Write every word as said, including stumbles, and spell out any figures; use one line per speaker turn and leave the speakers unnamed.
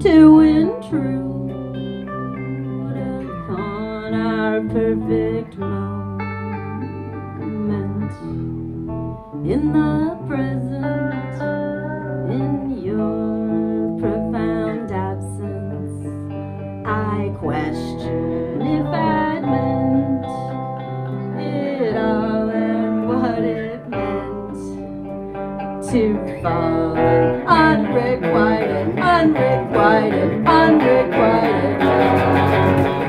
to intrude upon our perfect moment in the present, in your profound absence. I question if I'd meant it all and what it meant to fall in unrequited, unrequited, unrequited love.